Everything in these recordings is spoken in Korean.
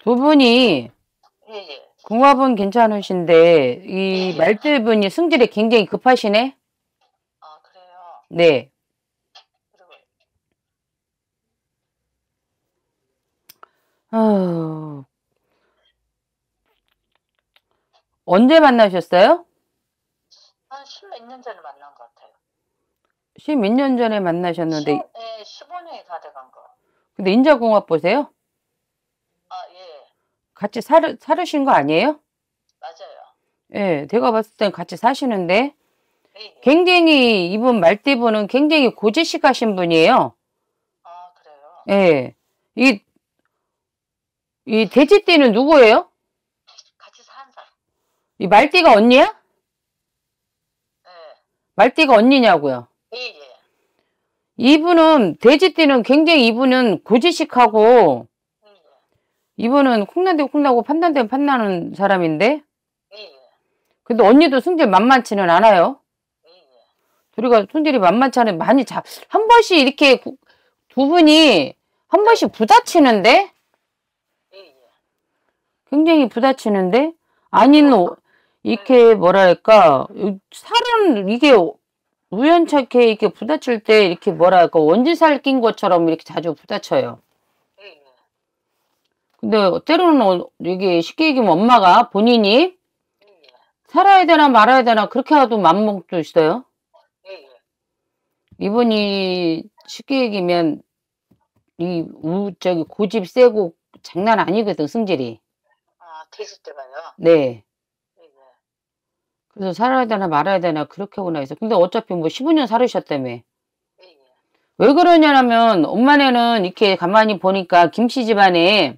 두 분이 예, 예. 궁합은 괜찮으신데 이 예. 말대분이 승질이 굉장히 급하시네. 아, 그래요. 네. 그리고 언제 만나셨어요? 한 십몇 년 전에 만난 것 같아요. 십몇 년 전에 만나셨는데, 예, 15년이 다 돼간 거. 근데 인자궁합 보세요? 아, 예. 같이 살으신 거 아니에요? 맞아요. 예, 제가 봤을 땐 같이 사시는데, 예, 예. 굉장히, 이분 말띠분은 굉장히 고지식하신 분이에요. 아, 그래요. 예. 이 돼지띠는 누구예요? 같이 산 사람. 이 말띠가 언니야? 예. 말띠가 언니냐고요? 예, 예. 이분은, 돼지띠는 굉장히 이분은 고지식하고, 예, 예. 이분은 콩난데 콩나고 판단되면 판나는 사람인데, 예, 예. 근데 언니도 승질 만만치는 않아요. 예, 예. 둘이가 성질이 만만치 않은 많이 한 번씩 이렇게 두 분이 한 번씩 부딪히는데 예, 예. 굉장히 부딪히는데 아닌 이렇게 뭐랄까 살은 이게 우연찮게 이렇게 부딪힐 때 이렇게 뭐랄까 원지살 낀 것처럼 이렇게 자주 부딪혀요. 예, 예. 근데 때로는 이게 쉽게 얘기하면 엄마가 본인이 예, 예. 살아야 되나 말아야 되나 그렇게 하도 맘먹도 있어요. 예, 예. 이분이 쉽게 얘기하면 저기 고집 세고 장난 아니거든, 승질이. 아, 퇴직 때 봐요. 네. 예, 예. 그래서 살아야 되나 말아야 되나 그렇게 하고 나서. 근데 어차피 뭐 15년 살으셨다며. 예, 예. 왜 그러냐면 엄마네는 이렇게 가만히 보니까 김씨 집안에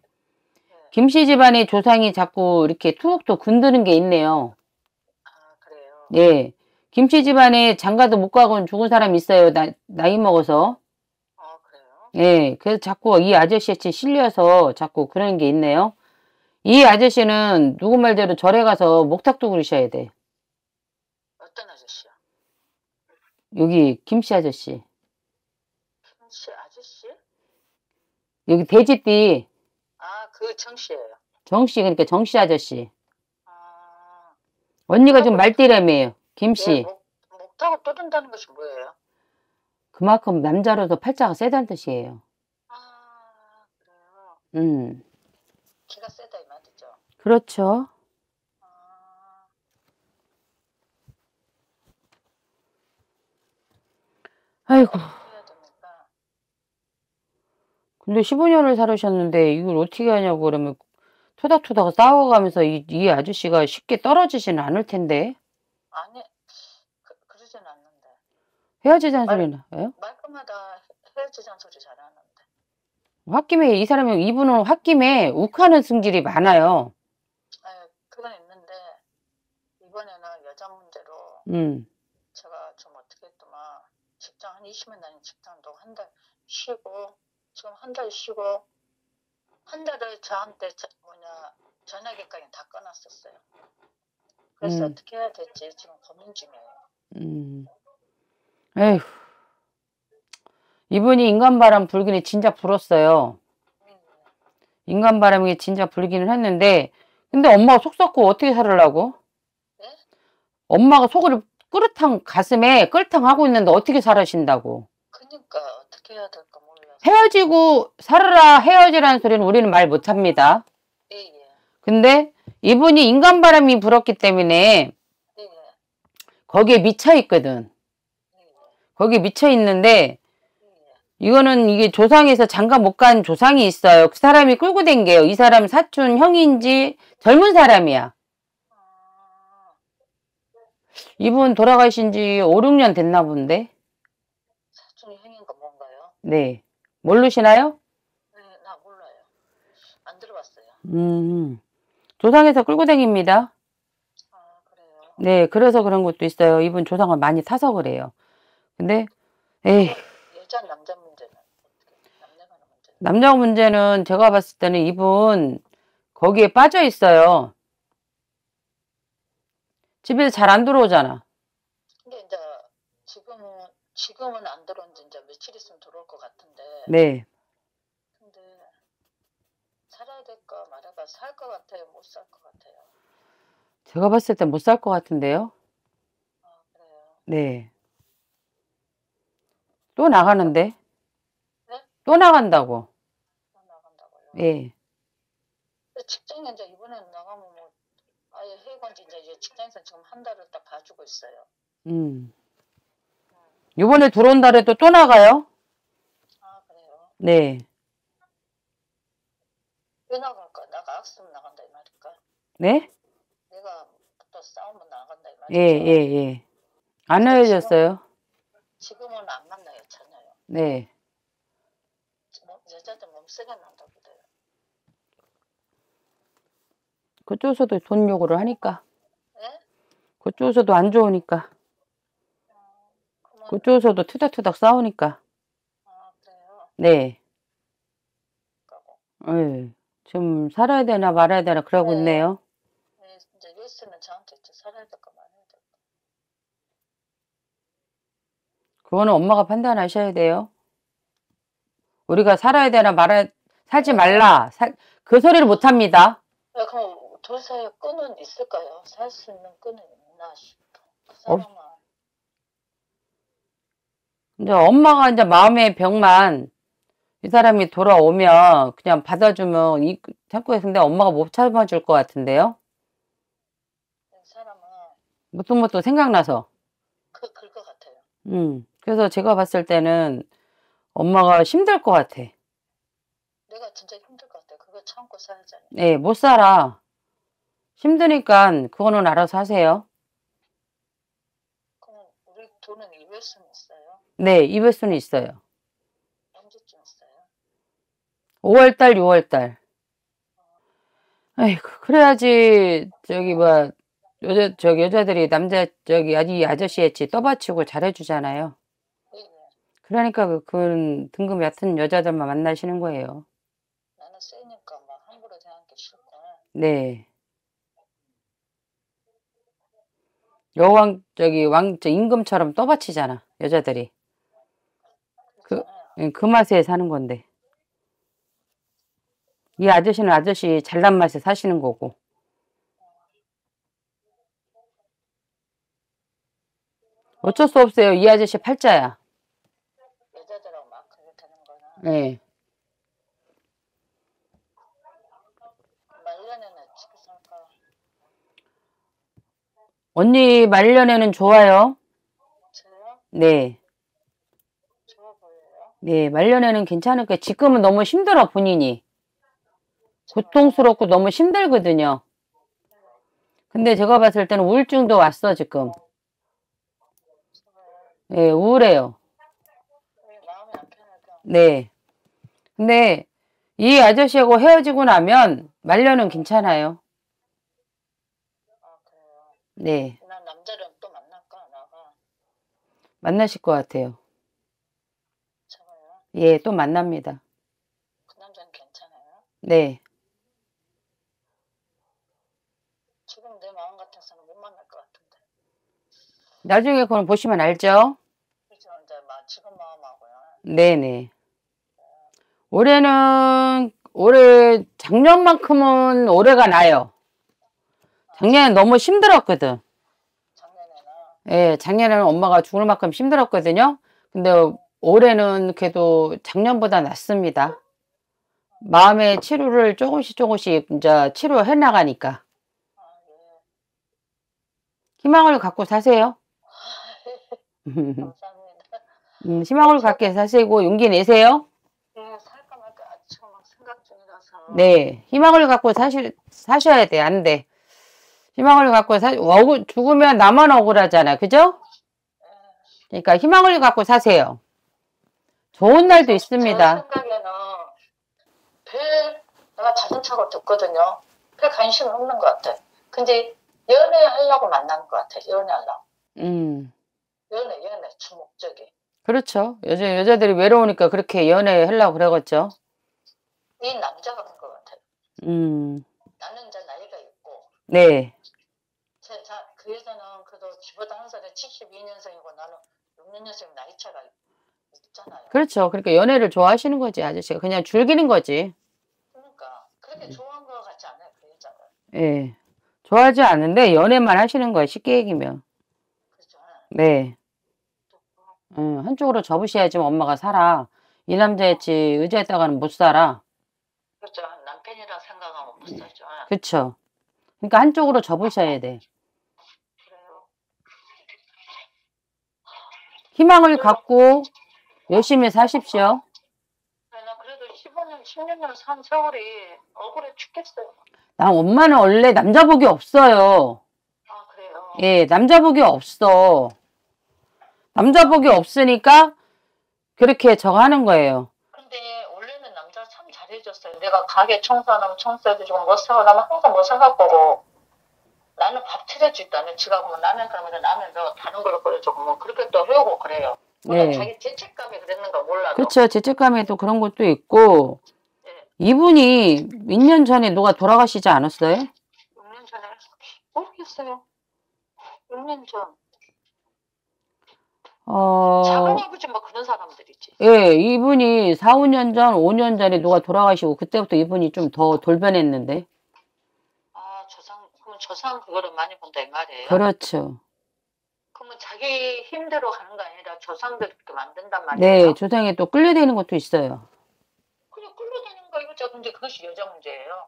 조상이 자꾸 이렇게 투옥도 건드는 게 있네요. 아, 그래요. 네. 김씨 집안에 장가도 못 가고는 죽은 사람이 있어요. 나이 먹어서. 아, 그래요. 네. 그래서 자꾸 이 아저씨한테 실려서 자꾸 그런 게 있네요. 이 아저씨는 누구 말대로 절에 가서 목탁도 그리셔야 돼. 어떤 아저씨요? 여기 김씨 아저씨. 김씨 아저씨? 여기 돼지띠 아, 그 정씨예요. 정씨, 그러니까 정씨 아저씨. 아, 언니가 좀 말띠라며요. 김씨. 예, 목 타고 떠든다는 것이 뭐예요? 그만큼 남자로서 팔자가 세다는 뜻이에요. 아, 그래요. 기가 세다 이 말이죠. 그렇죠. 아, 아이고. 어떻게 해야 됩니까? 근데 15년을 살으셨는데 이걸 어떻게 하냐고 그러면 토닥토닥 싸워가면서 이 아저씨가 쉽게 떨어지지는 않을 텐데. 아니, 그러진 않는데. 헤어지자는 소리 나요? 말끝마다 헤어지자는 소리 잘하는데. 홧김에 이분은 홧김에 욱하는 승질이 많아요. 그건 있는데 이번에는 여자 문제로 제가 좀 어떻게 했더만 직장 한 20년 다닌 직장도 한 달 쉬고 지금 한 달 쉬고 한 달을 저한테 전화기까지 다 꺼놨었어요. 그래서 어떻게 해야 될지 지금 고민 중이에요. 에휴. 이분이 인간바람 불기는 진짜 불었어요. 인간바람이 진짜 불기는 했는데 근데 엄마가 속 썩고 어떻게 살으려고? 네? 엄마가 속을 가슴에 끓탕 하고 있는데 어떻게 살으신다고? 그러니까 어떻게 해야 될까 몰라서. 헤어지고 살으라 헤어지라는 소리는 우리는 말 못합니다. 예, 예. 근데 이분이 인간바람이 불었기 때문에 예, 예. 거기에 미쳐 있거든. 예, 예. 거기에 미쳐 있는데 예, 예. 이거는 이게 조상에서 장가 못 간 조상이 있어요. 그 사람이 끌고 댕겨요. 이 사람 사촌 형인지 젊은 사람이야. 이분 돌아가신 지 5, 6년 됐나 본데. 사촌이 형인가 뭔가요? 네. 모르시나요? 네, 나 몰라요. 안 들어봤어요. 조상에서 끌고 다닙니다. 아, 그래요? 네, 그래서 그런 것도 있어요. 이분 조상을 많이 타서 그래요. 근데, 에이. 여자, 남자 문제는 어떻게, 남녀간의 문제는? 남자 문제는 제가 봤을 때는 이분 거기에 빠져 있어요. 집에서 잘 안 들어오잖아. 근데 이제 지금은 안 들어온 지 이제 며칠 있으면 들어올 것 같은데. 네. 근데 살아야 될까 말아야 그러니까 살 것 같아요? 못 살 것 같아요? 제가 봤을 때 못 살 것 같은데요. 아, 그래요? 네. 또 나가는데? 네? 또 나간다고. 또 나간다고요? 예. 직장에 이제 이번에 나가면 뭐 아예 해고인지 이제 직장에서 지금 한 달을 딱 봐주고 있어요. 이번에 들어온 달에도 또 나가요? 아, 그래요? 네. 왜 나갈까? 나가 악수면 나간다 이 말일까? 네? 내가 또 싸우면 나간다 이 예, 말이죠. 예, 예. 안 헤어졌어요? 지금은 안 만나요, 전혀요. 네. 여자들 몸세게 난다고 그래요. 그쪽에서도 돈 요구를 하니까. 네? 그쪽에서도 안 좋으니까. 그쪽에서도 투닥투닥 싸우니까. 아, 그래요? 네. 그러고. 예. 좀 살아야 되나 말아야 되나 그러고 네. 있네요. 네, 이제 예스는 저한테 이제 살아야 될까 말아야 될까. 그거는 엄마가 판단하셔야 돼요. 우리가 살아야 되나 말아야, 살지 말라. 그 소리를 못 합니다. 네, 그럼 둘 사이에 끈은 있을까요? 살 수 있는 끈은 있나 싶어. 그 사람은. 이제 엄마가 이제 마음의 병만 이 사람이 돌아오면 그냥 받아주면 참고 근데 엄마가 못 참아줄 것 같은데요? 이 사람은 또 생각나서. 그럴 것 같아요. 그래서 제가 봤을 때는 엄마가 힘들 것 같아. 내가 진짜 힘들 것 같아. 그거 참고 살자니. 네, 못 살아. 힘드니까 그거는 알아서 하세요. 그럼 우리 돈은 입을 수는 있어요? 네, 입을 수는 있어요. 언제쯤 있어요? 5월달, 6월달. 아이고, 그래야지, 여자들이 이 아저씨 했지, 떠받치고 잘해주잖아요. 네. 그러니까 그 등급 얕은 여자들만 만나시는 거예요. 나는 세니까 막 함부로 대하는 게 싫고. 네. 임금처럼 떠받치잖아, 여자들이. 그 맛에 사는 건데. 이 아저씨는 아저씨 잘난 맛에 사시는 거고. 어쩔 수 없어요. 이 아저씨 팔자야. 여자들하고 막 그렇게 되는 거는. 네. 말년에는 어떻게 살까? 언니 말년에는 좋아요. 저요? 네. 좋아 보여요? 네, 말년에는 괜찮을까요? 지금은 너무 힘들어, 본인이. 고통스럽고 너무 힘들거든요. 근데 제가 봤을 때는 우울증도 왔어, 지금. 네, 우울해요. 마음이 안 편하다. 네. 근데 이 아저씨하고 헤어지고 나면 말년은 괜찮아요. 아, 그래요? 네. 난 남자를 또 만날까, 나가? 만나실 것 같아요. 저거요? 예, 또 만납니다. 그 남자는 괜찮아요? 네. 지금 내 마음 같아서는 못 만날 것 같은데. 나중에 그걸 보시면 알죠? 그죠? 이제 막 지금 마음하고요. 네네. 작년만큼은 올해가 나요. 작년에 너무 힘들었거든. 작년에는? 예, 작년에는 엄마가 죽을 만큼 힘들었거든요. 근데 올해는 그래도 작년보다 낫습니다. 마음의 치료를 조금씩 이제 치료해 나가니까. 아, 예. 희망을 갖고 사세요. 감사합니다. 희망을 갖게 사시고 용기 내세요. 예, 살까 말까 지금 막 생각 중이라서. 네, 희망을 갖고 사셔야 돼. 안 돼. 희망을 갖고 죽으면 나만 억울하잖아. 그죠? 그러니까 희망을 갖고 사세요. 좋은 날도 있습니다. 제 생각에는 내가 자전차가 듣거든요. 별 관심이 없는 것 같아. 근데 연애하려고 만난 것 같아. 연애하려고. 연애, 주목적이. 그렇죠. 여자들이 외로우니까 그렇게 연애하려고 그러겠죠. 이 남자가 된 것 같아요. 나는 이제 나이가 있고. 네. 그 여자는 그래도 저보다 한 살에 72년생이고 나는 6년생 나이 차가 있잖아요. 그렇죠. 그러니까 연애를 좋아하시는 거지, 아저씨가. 그냥 즐기는 거지. 그러니까 그렇게 좋아한 것 같지 않아요. 예. 좋아하지 않는데 연애만 하시는 거예요. 쉽게 얘기면. 그죠? 네. 한쪽으로 접으셔야지 엄마가 살아. 이 남자였지 의지했다가는 못 살아. 그죠? 남편이라 생각하면 못 살죠. 그쵸. 그러니까 한쪽으로 접으셔야 돼. 그래요. 희망을 갖고 열심히 사십시오. 나 그래도 15년, 16년 산 세월이 억울해 죽겠어요. 나 엄마는 원래 남자복이 없어요. 아, 그래요? 예, 남자복이 없어. 남자복이 없으니까 그렇게 저거 하는 거예요. 근데 원래는 남자가 참 잘해줬어요. 내가 가게 청소하면 청소해주고 뭐 사오라면 항상 뭐 사갖고 오고 나는 밥 차려주지도 않아요. 지가 뭐 라면 끓으면 라면 뭐 다른 걸로 끓여주고 뭐 그렇게 또 해오고 그래요. 물론 자기 죄책감이 그랬는가 몰라도. 그렇죠. 죄책감에도 그런 것도 있고. 네. 이분이 몇 년 전에 누가 돌아가시지 않았어요? 6년 전에 모르겠어요. 6년 전. 작은 아버지 뭐 그런 사람들이지. 예, 이분이 4, 5년 전, 5년 전에 누가 돌아가시고 그때부터 이분이 좀 더 돌변했는데. 아, 그러면 조상 그거를 많이 본다 이 말이에요? 그렇죠. 그러면 자기 힘대로 가는 거 아니라 조상들 이렇게 만든단 말이에요? 네, 조상에 또 끌려다니는 것도 있어요. 그냥 끌려다니는 거 이거죠. 근데 그것이 여자 문제예요.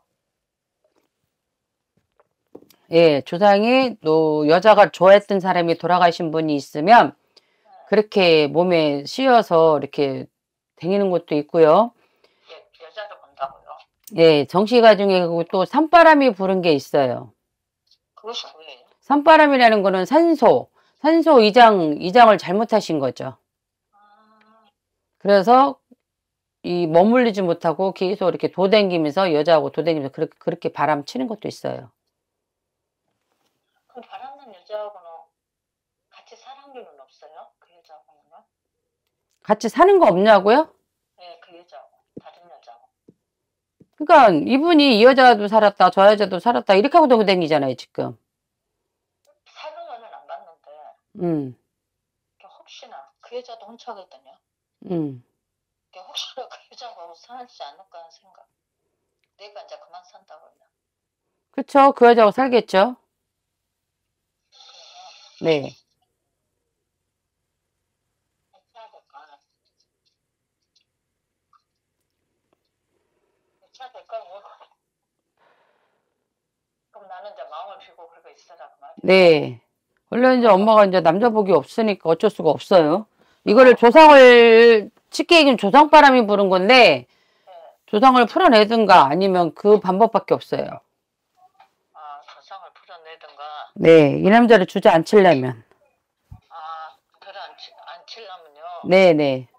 예, 조상이 또 여자가 좋아했던 사람이 돌아가신 분이 있으면 그렇게 몸에 씌어서 이렇게 다니는 것도 있고요. 여자를 본다고요? 예, 정씨가 중에 또 산바람이 부른 게 있어요. 그것이 뭐예요? 산바람이라는 거는 산소 이장을 잘못하신 거죠. 그래서 이 머물리지 못하고 계속 이렇게 도댕기면서 여자하고 도댕기면서 그렇게 바람 치는 것도 있어요. 그럼 바람난 여자하고는 같이 사는 경우는 없어요? 그 여자하고는요? 같이 사는 거 없냐고요? 네, 그 여자하고 다른 여자하고. 그러니까 이분이 이 여자도 살았다 저 여자도 살았다 이렇게 하고 도댕기잖아요 지금. 사는 거는 안 봤는데 혹시나 그 여자도 혼자거든요. 혹시나 그 여자하고 살지 않을까 하는 생각. 내가 이제 그만 산다고 그러면. 그쵸. 그 여자하고 살겠죠. 네. 그럼 나는 이제 마음을 비고 그러고 있어라 그 말이야. 네. 원래 이제 엄마가 이제 남자복이 없으니까 어쩔 수가 없어요. 이거를 조상을 쉽게 얘기하면 조상바람이 부른 건데 조상을 풀어내든가 아니면 그 방법밖에 없어요. 아, 조상을 풀어내든가. 네, 이 남자를 주저앉히려면. 아, 그래 앉히려면요. 네네.